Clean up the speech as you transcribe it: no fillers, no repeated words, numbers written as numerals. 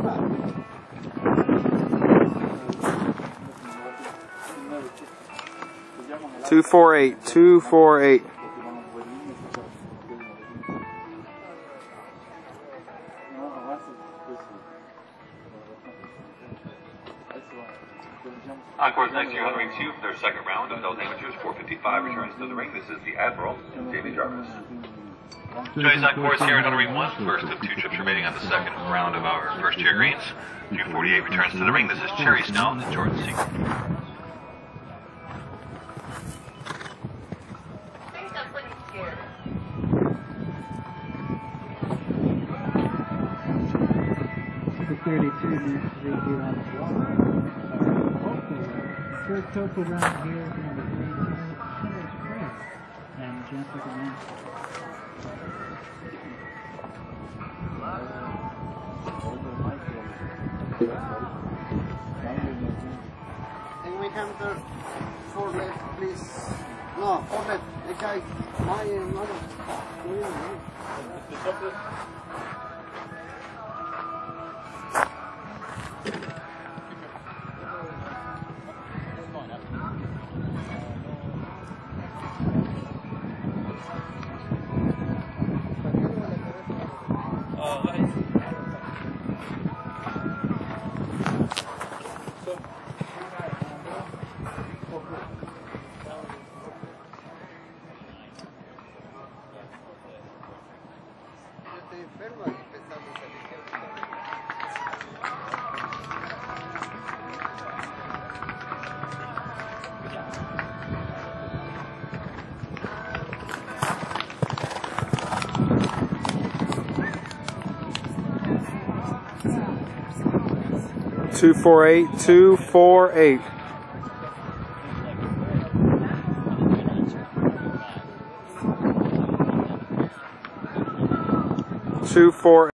$248, $248. Encore's next year on ring 2 for their second round of adult amateurs. 455 returns to the ring. This is the Admiral, David Jarvis. Today's Encore's here in ring 1. First of 2 trips remaining on the second round of our first tier greens. 248 returns to the ring. This is Cherry Snow and Jordan Siegel. Third total round here is number 3, and Jessica Mann. Can we come to 4 left, please? No, 4 left. Okay, my mother. $248, $248. $248.